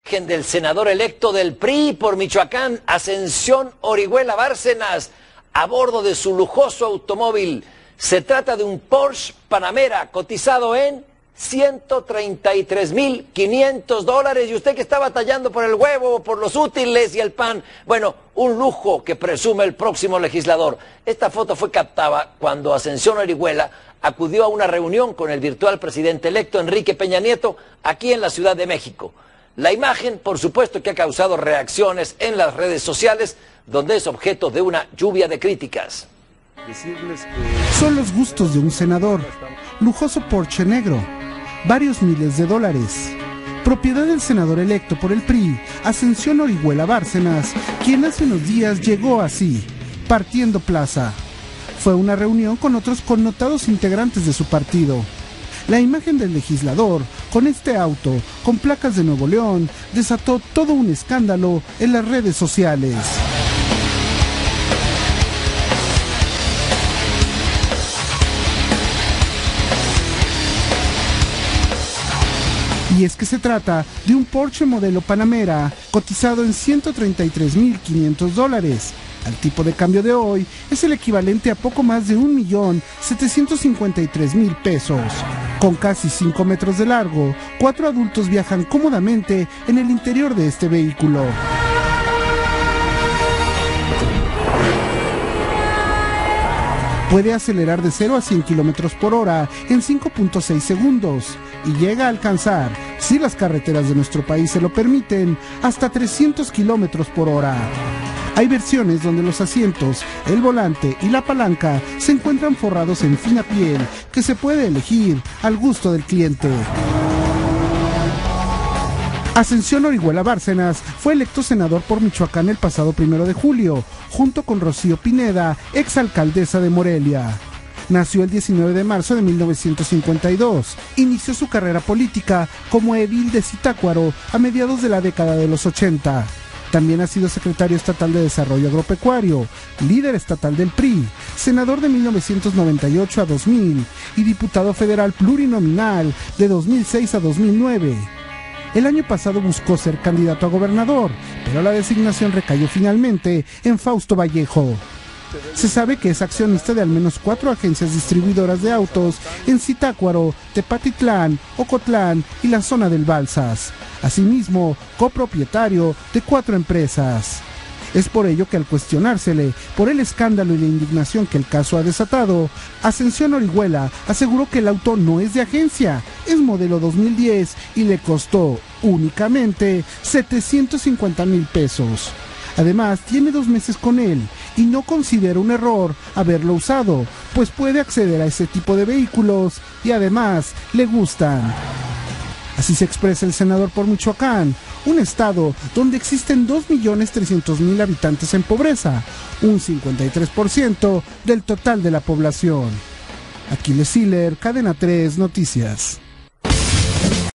Del senador electo del PRI por Michoacán, Ascensión Orihuela Bárcenas, a bordo de su lujoso automóvil. Se trata de un Porsche Panamera cotizado en $133,500. Y usted que está batallando por el huevo, por los útiles y el pan, bueno, un lujo que presume el próximo legislador. Esta foto fue captada cuando Ascensión Orihuela acudió a una reunión con el virtual presidente electo Enrique Peña Nieto aquí en la Ciudad de México. La imagen, por supuesto, que ha causado reacciones en las redes sociales, donde es objeto de una lluvia de críticas. Son los gustos de un senador. Lujoso Porsche negro, varios miles de dólares. Propiedad del senador electo por el PRI, Ascensión Orihuela Bárcenas, quien hace unos días llegó así, partiendo plaza. Fue una reunión con otros connotados integrantes de su partido. La imagen del legislador, con este auto, con placas de Nuevo León, desató todo un escándalo en las redes sociales. Y es que se trata de un Porsche modelo Panamera, cotizado en $133,500. Al tipo de cambio de hoy, es el equivalente a poco más de 1,753,000 pesos. Con casi 5 metros de largo, 4 adultos viajan cómodamente en el interior de este vehículo. Puede acelerar de 0 a 100 kilómetros por hora en 5.6 segundos y llega a alcanzar, si las carreteras de nuestro país se lo permiten, hasta 300 kilómetros por hora. Hay versiones donde los asientos, el volante y la palanca se encuentran forrados en fina piel que se puede elegir al gusto del cliente. Ascensión Orihuela Bárcenas fue electo senador por Michoacán el pasado 1 de julio, junto con Rocío Pineda, exalcaldesa de Morelia. Nació el 19 de marzo de 1952. Inició su carrera política como edil de Zitácuaro a mediados de la década de los 80. También ha sido secretario estatal de Desarrollo Agropecuario, líder estatal del PRI, senador de 1998 a 2000 y diputado federal plurinominal de 2006 a 2009. El año pasado buscó ser candidato a gobernador, pero la designación recayó finalmente en Fausto Vallejo. Se sabe que es accionista de al menos 4 agencias distribuidoras de autos en Zitácuaro, Tepatitlán, Ocotlán y la zona del Balsas. Asimismo, copropietario de 4 empresas. Es por ello que al cuestionársele por el escándalo y la indignación que el caso ha desatado, Ascensión Orihuela aseguró que el auto no es de agencia, es modelo 2010 y le costó únicamente 750,000 pesos. Además, tiene 2 meses con él y no considera un error haberlo usado, pues puede acceder a ese tipo de vehículos y además le gustan. Así se expresa el senador por Michoacán, un estado donde existen 2,300,000 habitantes en pobreza, un 53% del total de la población. Aquiles Siller, Cadena 3 Noticias.